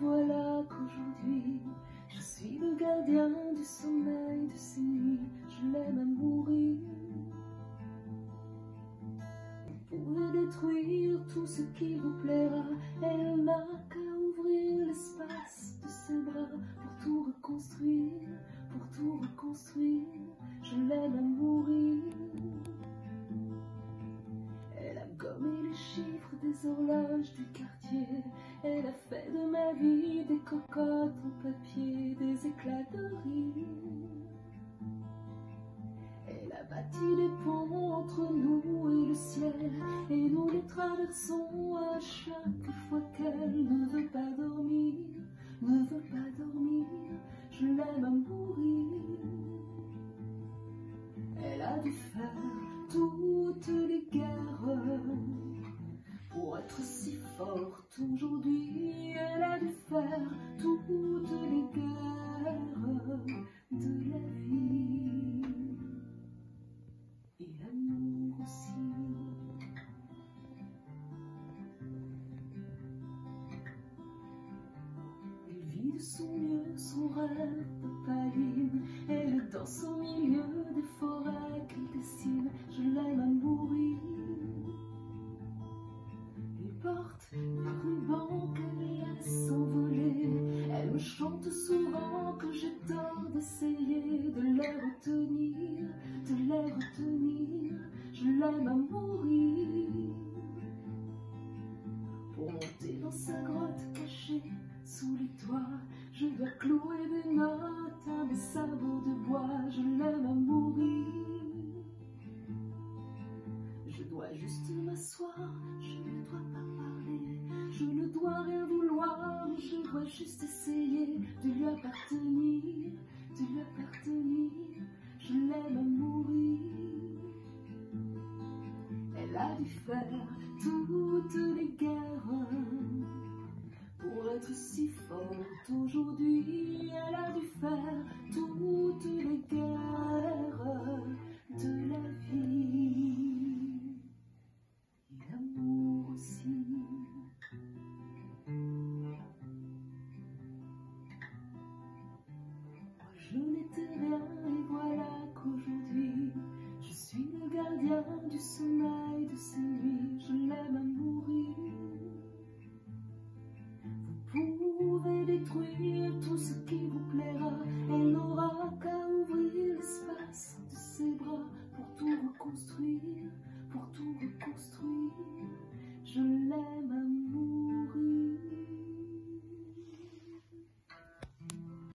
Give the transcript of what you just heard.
voilà qu'aujourd'hui, je suis le gardien du sommeil de ces nuits. Je l'aime à mourir. Vous pouvez détruire tout ce qui vous plaira. Elle n'a qu'à ouvrir l'espace de ses bras pour tout reconstruire, pour tout reconstruire. Je l'aime à mourir. Elle a gommé les chiffres des horloges du quartier. Elle a fait de ma vie des cocottes en papier, des éclats de rire. Elle a bâti des ponts entre nous et le ciel, et nous les traversons à chaque fois qu'elle ne veut pas dormir, ne veut pas dormir. Je l'aime à mourir. Elle a dû faire toutes les guerres pour être si forte aujourd'hui. Elle a dû faire toutes les guerres de la vie. Et l'amour aussi. Elle vit de son mieux son rêve d'opaline. Elle danse au milieu des forêts qu'elle dessine. Je l'aime à mourir. Elle porte des rubans qu'elle laisse s'envoler. Elle me chante souvent que j'ai tort d'essayer de les retenir, de les retenir. Je l'aime à mourir. Pour monter dans sa grotte cachée sous les toits, je dois clouer des notes à mes sabots de bois. Je l'aime à mourir. Je dois juste m'asseoir, je ne dois pas parler, je ne dois rien vouloir, je dois juste essayer de lui appartenir, de lui appartenir. Je l'aime à mourir. Elle a dû faire toutes les guerres pour être si forte aujourd'hui. Elle a dû faire toutes les guerres de la vie. Et l'amour aussi. Moi je n'étais rien et voilà qu'aujourd'hui je suis le gardien du sommeil de ces nuits. Je l'aime à mourir. Vous pouvez détruire tout ce qui vous plaira. Elle n'aura qu'à ouvrir l'espace de ses bras pour tout reconstruire, pour tout reconstruire. Je l'aime.